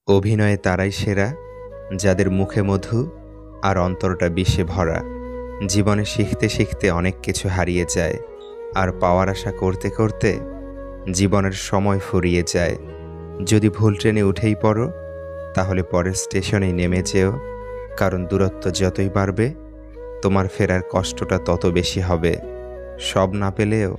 অভিনয়ে তারাই সেরা, যাদের মুখে মধু আর অন্তরটা বিষে ভরা। জীবনে শিখতে শিখতে অনেক কিছু হারিয়ে যায়, আর পাওয়ার আশা করতে করতে জীবনের সময় ফুরিয়ে যায়। যদি ভুল ট্রেনে উঠেই পড়ো, তাহলে পরের স্টেশনেই নেমে যেও, কারণ দূরত্ব যতই বাড়বে তোমার ফেরার কষ্টটা তত বেশি হবে। সব না পেলেও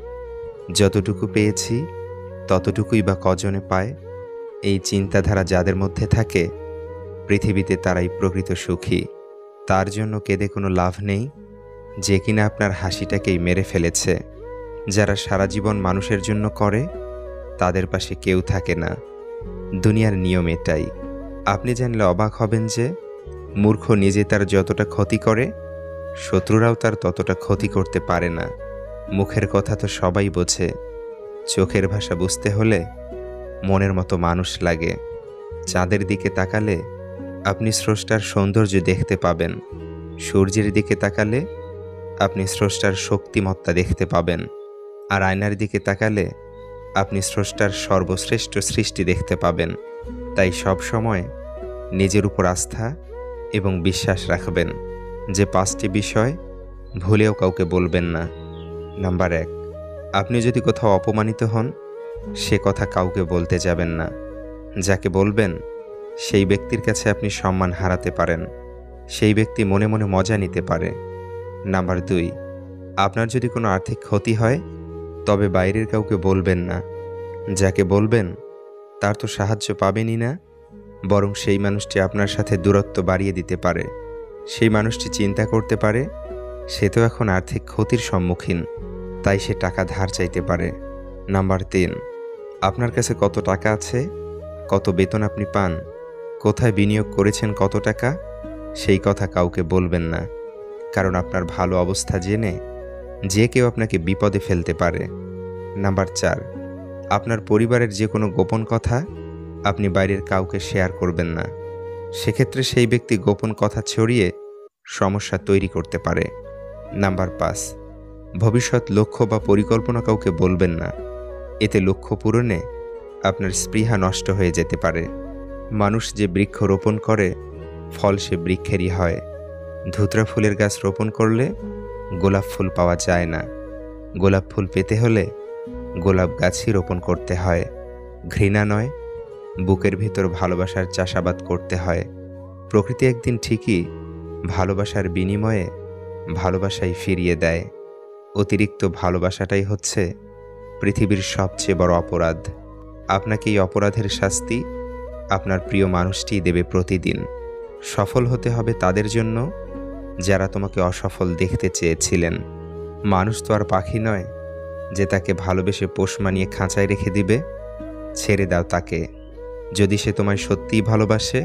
যতটুকু পেয়েছি ততটুকুই বা কজনে পায়, এই চিন্তাধারা যাদের মধ্যে থাকে পৃথিবীতে তারাই প্রকৃত সুখী। তার জন্য কেঁদে কোনো লাভ নেই যে কিনা আপনার হাসিটাকেই মেরে ফেলেছে। যারা সারা জীবন মানুষের জন্য করে তাদের পাশে কেউ থাকে না। দুনিয়ার নিয়ম এটাই। আপনি জানলে অবাক হবেন যে মূর্খ নিজে তার যতটা ক্ষতি করে, শত্রুরাও তার ততটা ক্ষতি করতে পারে না। মুখের কথা তো সবাই বোঝে, চোখের ভাষা বুঝতে হলে মনের মতো মানুষ লাগে। চাঁদের দিকে তাকালে আপনি স্রষ্টার সৌন্দর্য দেখতে পাবেন, সূর্যের দিকে তাকালে আপনি স্রষ্টার শক্তিমত্তা দেখতে পাবেন, আর আয়নার দিকে তাকালে আপনি স্রষ্টার সর্বশ্রেষ্ঠ সৃষ্টি দেখতে পাবেন। তাই সব সময় নিজের উপর আস্থা এবং বিশ্বাস রাখবেন যে 5টি বিষয় ভুলেও কাউকে বলবেন না। নাম্বার 1, আপনি যদি কোথাও অপমানিত হন, সে কথা কাউকে বলতে যাবেন না। যাকে বলবেন সেই ব্যক্তির কাছে আপনি সম্মান হারাতে পারেন, সেই ব্যক্তি মনে মনে মজা নিতে পারে। নাম্বার 2, আপনার যদি কোনো আর্থিক ক্ষতি হয় তবে বাইরের কাউকে বলবেন না। যাকে বলবেন তার তো সাহায্য পাবেনই না, বরং সেই মানুষটি আপনার সাথে দূরত্ব বাড়িয়ে দিতে পারে। সেই মানুষটি চিন্তা করতে পারে সে তো এখন আর্থিক ক্ষতির সম্মুখীন, তাই সে টাকা ধার চাইতে পারে। নাম্বার 3, আপনার কাছে কত টাকা আছে, কত বেতন আপনি পান, কোথায় বিনিয়োগ করেছেন কত টাকা, সেই কথা কাউকে বলবেন না, কারণ আপনার ভালো অবস্থা জেনে যে কেউ আপনাকে বিপদে ফেলতে পারে। নাম্বার 4, আপনার পরিবারের যে কোনো গোপন কথা আপনি বাইরের কাউকে শেয়ার করবেন না। সেক্ষেত্রে সেই ব্যক্তি গোপন কথা ছড়িয়ে সমস্যা তৈরি করতে পারে। নাম্বার 5, ভবিষ্যৎ লক্ষ্য বা পরিকল্পনা কাউকে বলবেন না। এতে লক্ষ্য পূরণে আপনার স্পৃহা নষ্ট হয়ে যেতে পারে। মানুষ যে বৃক্ষ রোপণ করে ফল সে বৃক্ষেরই হয়। ধুতরা ফুলের গাছ রোপণ করলে গোলাপ ফুল পাওয়া যায় না। গোলাপ ফুল পেতে হলে গোলাপ গাছই রোপণ করতে হয়। ঘৃণা নয়, বুকের ভেতর ভালোবাসার চাষাবাদ করতে হয়। প্রকৃতি একদিন ঠিকই ভালোবাসার বিনিময়ে ভালোবাসাই ফিরিয়ে দেয়। অতিরিক্ত ভালোবাসাটাই হচ্ছে পৃথিবীর সবচেয়ে বড় অপরাধ। আপনাকে এই অপরাধের শাস্তি আপনার প্রিয় মানুষটিই দেবে প্রতিদিন। সফল হতে হবে তাদের জন্য যারা তোমাকে অসফল দেখতে চেয়েছিলেন। মানুষ তো আর পাখি নয় যে তাকে ভালোবেসে পোষ মানিয়ে খাঁচায় রেখে দিবে। ছেড়ে দাও তাকে। যদি সে তোমায় সত্যিই ভালোবাসে,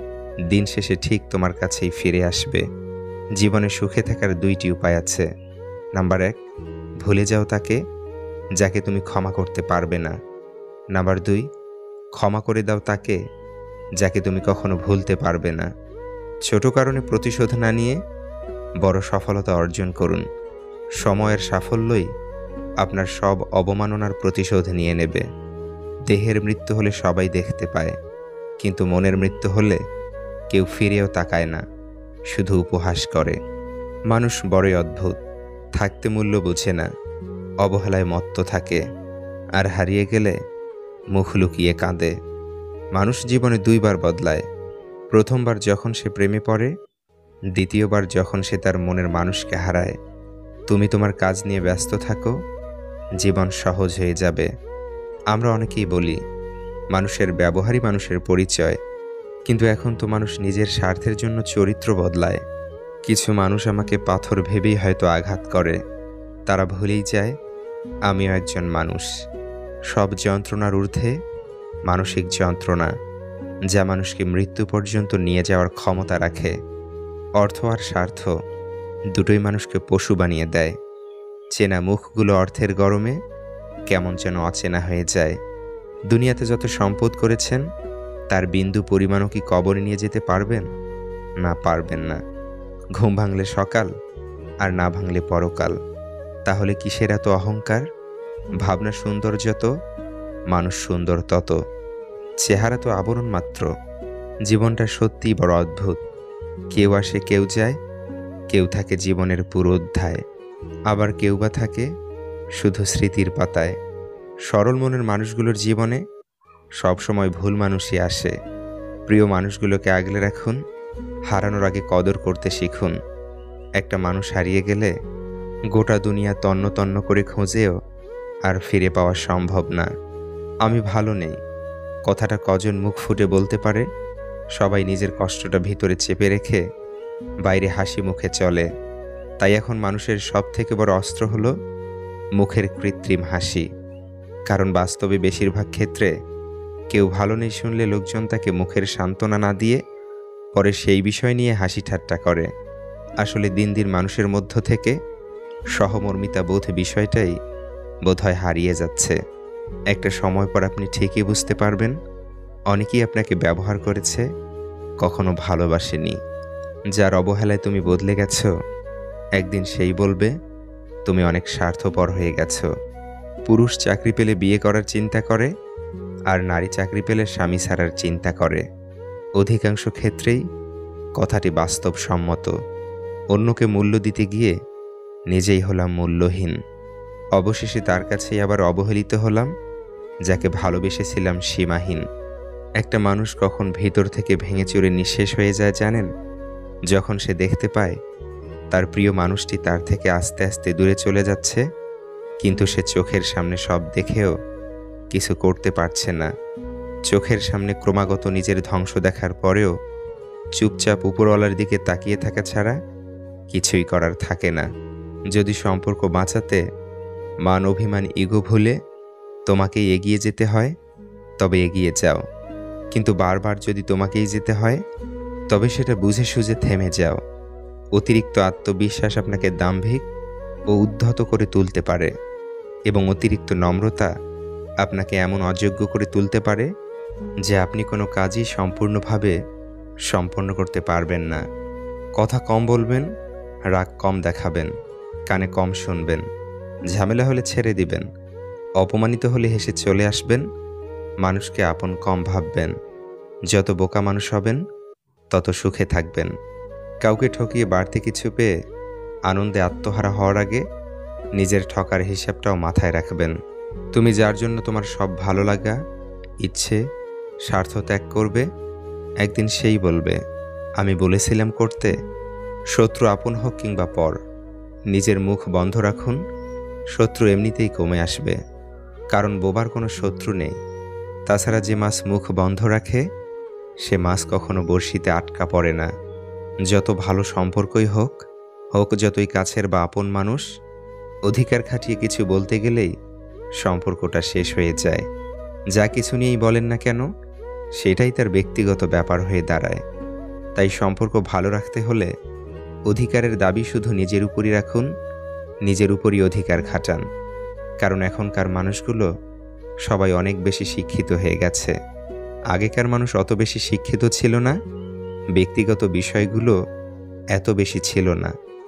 দিন শেষে ঠিক তোমার কাছেই ফিরে আসবে। জীবনে সুখে থাকার 2টি উপায় আছে। নাম্বার 1, ভুলে যাও তাকে যাকে তুমি ক্ষমা করতে পারবে না। নাম্বার 2, ক্ষমা করে দাও তাকে যাকে তুমি কখনো ভুলতে পারবে না। ছোট কারণে প্রতিশোধ না নিয়ে বড় সফলতা অর্জন করুন। সময়ের সাফল্যই আপনার সব অবমাননার প্রতিশোধ নিয়ে নেবে। দেহের মৃত্যু হলে সবাই দেখতে পায়, কিন্তু মনের মৃত্যু হলে কেউ ফিরেও তাকায় না, শুধু উপহাস করে। মানুষ বড়ই অদ্ভুত, থাকতে মূল্য বোঝে না, অবহেলায় মত্ত থাকে, আর হারিয়ে গেলে মুখ লুকিয়ে কাঁদে। মানুষ জীবনে 2বার বদলায়। প্রথমবার যখন সে প্রেমে পড়ে, দ্বিতীয়বার যখন সে তার মনের মানুষকে হারায়। তুমি তোমার কাজ নিয়ে ব্যস্ত থাকো, জীবন সহজ হয়ে যাবে। আমরা অনেকেই বলি মানুষের ব্যবহারই মানুষের পরিচয়, কিন্তু এখন তো মানুষ নিজের স্বার্থের জন্য চরিত্র বদলায়। কিছু মানুষ আমাকে পাথর ভেবেই হয়তো আঘাত করে, তারা ভুলেই যায় আমিও একজন মানুষ। সব যন্ত্রণার ঊর্ধ্বে মানসিক যন্ত্রণা, যা মানুষকে মৃত্যু পর্যন্ত নিয়ে যাওয়ার ক্ষমতা রাখে। অর্থ আর স্বার্থ দুটোই মানুষকে পশু বানিয়ে দেয়। চেনা মুখগুলো অর্থের গরমে কেমন যেন অচেনা হয়ে যায়। দুনিয়াতে যত সম্পদ করেছেন তার বিন্দু পরিমাণও কি কবরে নিয়ে যেতে পারবেন? না, পারবেন না। ঘুম ভাঙলে সকাল, আর না ভাঙলে পরকাল। তাহলে কিসের এত অহংকার? ভাবনা সুন্দর যত, মানুষ সুন্দর তত। চেহারা তো আবরণ মাত্র, জীবনটা সত্যিই বড় অদ্ভুত। কেউ আসে কেউ যায়, কেউ থাকে জীবনের পুরো অধ্যায়, আবার কেউ বা থাকে শুধু স্মৃতির পাতায়। সরল মনের মানুষগুলোর জীবনে সবসময় ভুল মানুষই আসে। প্রিয় মানুষগুলোকে আগলে রাখুন, হারানোর আগে কদর করতে শিখুন। একটা মানুষ হারিয়ে গেলে গোটা দুনিয়া তন্ন তন্ন করে খোঁজেও আর ফিরে পাওয়া সম্ভব না। আমি ভালো নেই কথাটা কজন মুখ ফুটে বলতে পারে? সবাই নিজের কষ্টটা ভিতরে চেপে রেখে বাইরে হাসি মুখে চলে। তাই এখন মানুষের সব থেকে বড় অস্ত্র হলো মুখের কৃত্রিম হাসি। কারণ বাস্তবে বেশিরভাগ ক্ষেত্রে কেউ ভালো নেই শুনলে লোকজন তাকে মুখের সান্ত্বনা না দিয়ে পরে সেই বিষয় নিয়ে হাসি ঠাট্টা করে। আসলে দিন দিন মানুষের মধ্য থেকে সহমর্মিতা বোধ বিষয়টাই বোধহয় হারিয়ে যাচ্ছে। একটা সময় পর আপনি ঠিকই বুঝতে পারবেন অনেকেই আপনাকে ব্যবহার করেছে, কখনো ভালোবাসেনি। যার অবহেলায় তুমি বদলে গেছো, একদিন সেই বলবে তুমি অনেক স্বার্থপর হয়ে গেছো। পুরুষ চাকরি পেলে বিয়ে করার চিন্তা করে, আর নারী চাকরি পেলে স্বামী ছাড়ার চিন্তা করে। অধিকাংশ ক্ষেত্রেই কথাটি বাস্তবসম্মত। অন্যকে মূল্য দিতে গিয়ে নিজেই হলাম মূল্যহীন। অবশেষে তার কাছেই আবার অবহেলিত হলাম যাকে ভালোবেসেছিলাম সীমাহীন। একটা মানুষ কখন ভেতর থেকে ভেঙে চুরে নিঃশেষ হয়ে যায় জানেন? যখন সে দেখতে পায় তার প্রিয় মানুষটি তার থেকে আস্তে আস্তে দূরে চলে যাচ্ছে, কিন্তু সে চোখের সামনে সব দেখেও কিছু করতে পারছে না। চোখের সামনে ক্রমাগত নিজের ধ্বংস দেখার পরেও চুপচাপ উপরওয়ালার দিকে তাকিয়ে থাকা ছাড়া কিছুই করার থাকে না। যদি সম্পর্ক বাঁচাতে মান অভিমান ইগো ভুলে তোমাকেই এগিয়ে যেতে হয়, তবে এগিয়ে যাও। কিন্তু বারবার যদি তোমাকেই যেতে হয়, তবে সেটা বুঝে সুঝে থেমে যাও। অতিরিক্ত আত্মবিশ্বাস আপনাকে দাম্ভিক ও উদ্ধত করে তুলতে পারে, এবং অতিরিক্ত নম্রতা আপনাকে এমন অযোগ্য করে তুলতে পারে যে আপনি কোনো কাজই সম্পূর্ণভাবে সম্পন্ন করতে পারবেন না। কথা কম বলবেন, রাগ কম দেখাবেন, কানে কম শুনবেন, ঝামেলা হলে ছেড়ে দিবেন, অপমানিত হলে হেসে চলে আসবেন, মানুষকে আপন কম ভাববেন। যত বোকা মানুষ হবেন তত সুখে থাকবেন। কাউকে ঠকিয়ে বাড়তি কিছু পেয়ে আনন্দে আত্মহারা হওয়ার আগে নিজের ঠকার হিসাবটাও মাথায় রাখবেন। তুমি যার জন্য তোমার সব ভালো লাগা, ইচ্ছে, স্বার্থ ত্যাগ করবে, একদিন সেই বলবে আমি বলেছিলাম করতে। শত্রু আপন হোক কিংবা পর, নিজের মুখ বন্ধ রাখুন, শত্রু এমনিতেই কমে আসবে। কারণ বোবার কোনো শত্রু নেই। তাছাড়া যে মাছ মুখ বন্ধ রাখে সে মাছ কখনো বড়শিতে আটকা পড়ে না। যত ভালো সম্পর্কই হোক যতই কাছের বা আপন মানুষ, অধিকার খাটিয়ে কিছু বলতে গেলেই সম্পর্কটা শেষ হয়ে যায়। যা কিছু নিয়েই বলেন না কেন, সেটাই তার ব্যক্তিগত ব্যাপার হয়ে দাঁড়ায়। তাই সম্পর্ক ভালো রাখতে হলে অধিকারের দাবি শুধু নিজের উপরই রাখুন, নিজের উপরই অধিকার খাটান। কারণ এখনকার মানুষগুলো সবাই অনেক বেশি শিক্ষিত হয়ে গেছে। আগেকার মানুষ অত বেশি শিক্ষিত ছিল না, ব্যক্তিগত বিষয়গুলো এত বেশি ছিল না।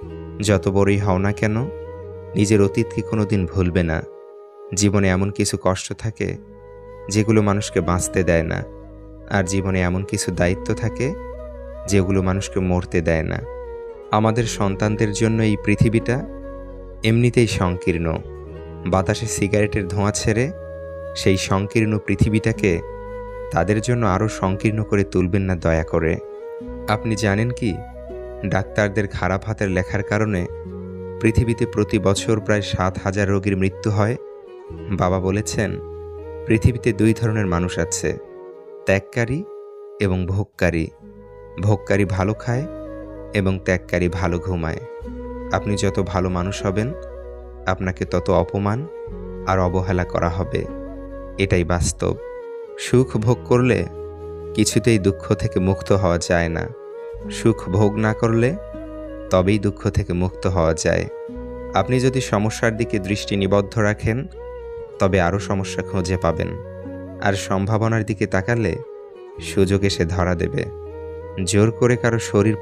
যত বড়ই হও না কেন, নিজের অতীতকে কোনোদিন ভুলবে না। জীবনে এমন কিছু কষ্ট থাকে যেগুলো মানুষকে বাঁচতে দেয় না, আর জীবনে এমন কিছু দায়িত্ব থাকে যেগুলো মানুষকে মরতে দেয় না। আমাদের সন্তানদের জন্য এই পৃথিবীটা এমনিতেই সংকীর্ণ। বাতাসে সিগারেটের ধোঁয়া ছেড়ে সেই সংকীর্ণ পৃথিবীটাকে তাদের জন্য আরও সংকীর্ণ করে তুলবেন না দয়া করে। আপনি জানেন কি, ডাক্তারদের খারাপ হাতের লেখার কারণে পৃথিবীতে প্রতি বছর প্রায় 7,000 রোগীর মৃত্যু হয়। বাবা বলেছেন পৃথিবীতে 2 ধরনের মানুষ আছে, ত্যাগকারী এবং ভোগকারী। ভোগকারী ভালো খায় এবং ত্যাগকারী ভালো ঘুমায়। আপনি যত ভালো মানুষ হবেন, আপনাকে তত অপমান আর অবহেলা করা হবে। এটাই বাস্তব। সুখ ভোগ করলে কিছুতেই দুঃখ থেকে মুক্ত হওয়া যায় না। সুখ ভোগ না করলে তবেই দুঃখ থেকে মুক্ত হওয়া যায়। আপনি যদি সমস্যার দিকে দৃষ্টি নিবদ্ধ রাখেন, তবে আরও সমস্যা খুঁজে পাবেন। আর সম্ভাবনার দিকে তাকালে সুযোগ এসে ধরা দেবে। জোর করে কারো শরীর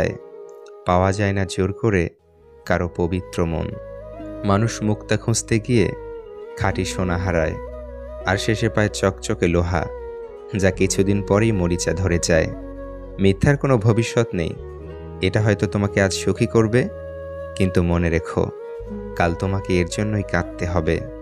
পাওয়া যায় না জোর করে কারো পবিত্র মন। মানুষ মুক্তা খুঁজতে গিয়ে খাঁটি সোনা হারায়, আর শেষে পায় চকচকে লোহা। যা কিছুদিন পরেই মরিচা ধরে যায়। মিথ্যার কোনো ভবিষ্যৎ নেই। এটা হয়তো তোমাকে আজ সুখী করবে, কিন্তু মনে রেখো, কাল তোমাকে এর জন্যই কাঁদতে হবে।